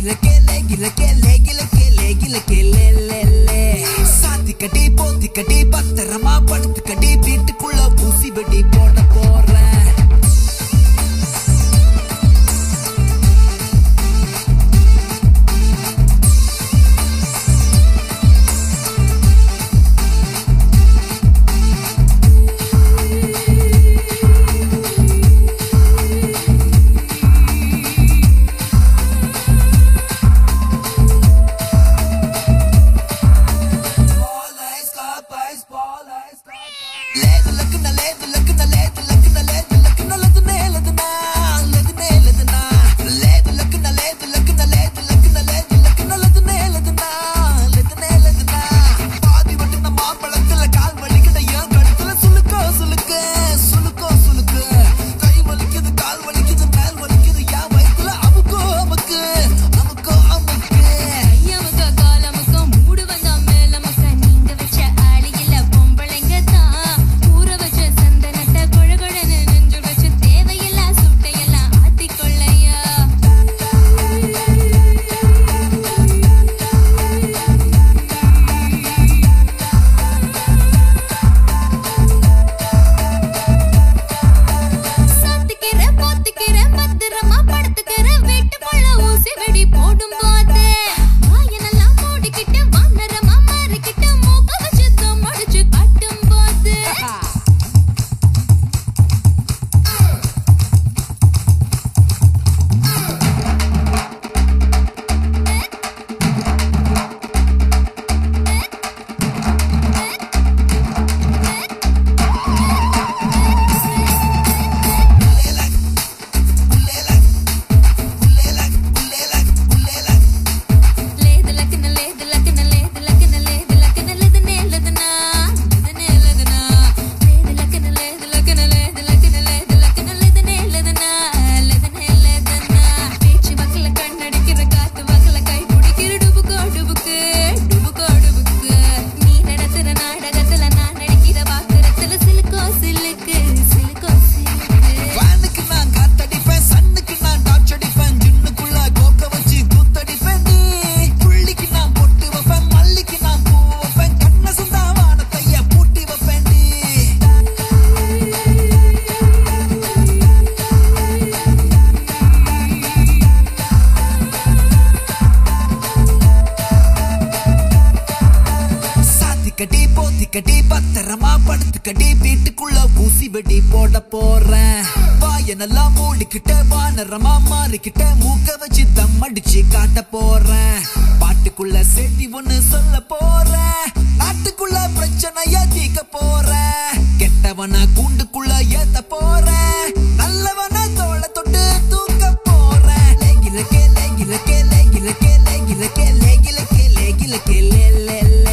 சாத்தி கட்டி போத்தி கட்டி பத்திரமா படுத்து கட்டி வீட்டுக்குள்ள பூசி வெடி போட போறேன். கட்டி போத்தி கட்டி பத்திரமா படுத்து கட்டி வீட்டுக்குள்ள ஊசி வெடி போட போறேன். வாய நல்லா மூடிக்கிட்ட வானரமா மாறிக்கிட்ட மூக்க வச்சு தம் அடிச்சு காட்ட போறேன். பாட்டுக்குள்ள சேட்டி ஒண்ணு சொல்ல போறேன். நாட்டுக்குள்ள பிரச்சனைய தீக்க போறேன். கெட்டவனா கூண்டுக்குள்ள ஏத்த போறேன். நல்லவனா தோள தொட்டு தூக்க போறேன். லேகிலக்கே லேகிலக்கே லேகிலக்கே லேகிலக்கே லேகிலக்கே லேகிலக்கே லே லே